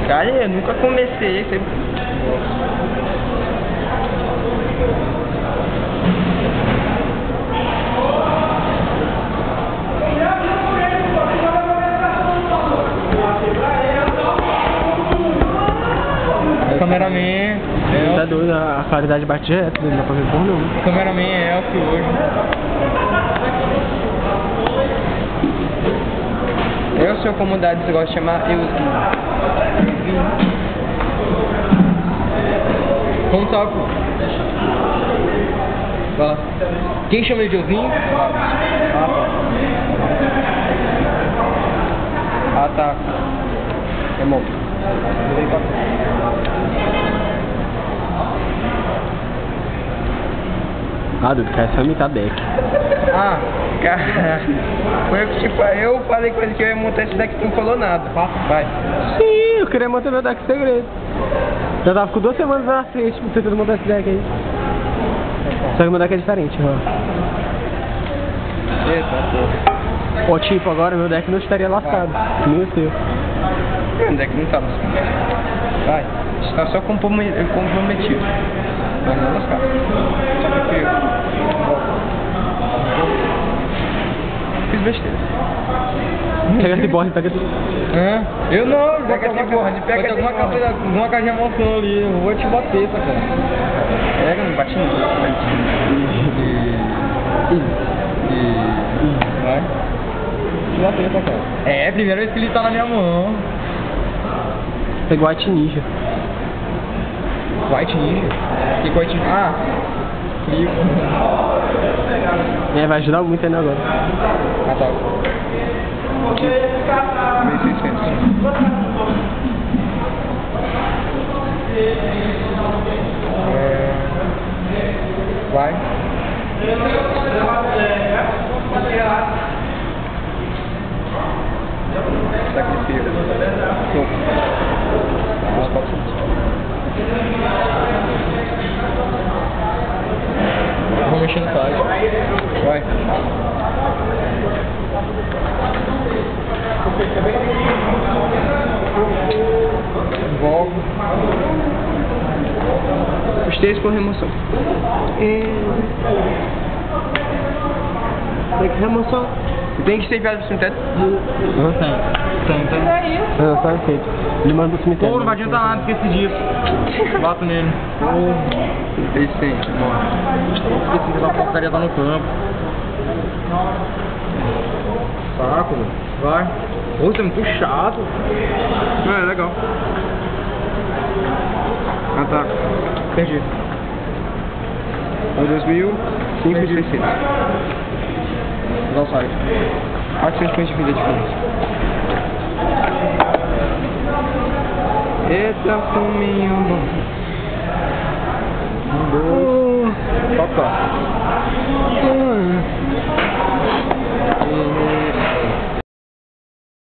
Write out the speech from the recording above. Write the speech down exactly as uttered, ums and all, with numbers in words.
Cara, eu nunca comecei, sempre... Cameraman... Tá doido, a qualidade bate reto, não dá pra ver por não. Cameraman é elf hoje. Eu sou comodado, você gosta de chamar Euzinho. Como tá? Fala. Quem chama ele de Euzinho? Ah, tá. É bom. Ah, Dudu, quer só imitar deck. Ah, cara, foi eu que tipo, eu falei com ele que eu ia montar esse deck e tu não falou nada. Vai. Sim, eu queria montar meu deck segredo. Já tava com duas semanas na frente tentando montar esse deck aí. Só que meu deck é diferente, ó. Eita, porra. Ó, tipo, agora meu deck não estaria lascado, que nem o seu. Meu deck não tá lascado. Vai, está só comprometido. Mas não lascado. Só que eu fiz besteira. Pega esse board, pega esse... Hã? Eu não, pega esse board, pega alguma caixa, alguma caixa de emoção ali, eu vou te bater, sacana. Pega, não bate ninguém. Vai. Te bater, sacana. É, primeira vez que ele tá na minha mão. Pega o White Ninja. White Ninja? Que White Ninja? Ah! Frio. É, vai ajudar muito aí agora. Ah, tá. mil e seiscentos. É... Vai. Sacrifício. Soco. Dois quatrocentos. Vou mexer no card. Vai. Volvo. Os três por remoção. E... Tem que remoção. Tem que ser enviado pro cemitério? Não tem. Tem, tem. Não, tá feito. Ele manda o cemitério. Pô, não vai adiantar nada esqueci disso. Bato nele. Fez sim, morre. Esqueci que essa porcaria tá no campo. Saco, velho. Vai. Pô, você é muito chato. É, legal. Ah, tá. Perdi. Foi dois mil, cinco e seiscentos. Vou usar o site. quatrocentos pontos de vida de diferença. Eita, fominho bom. Um, dois. Qual que tá?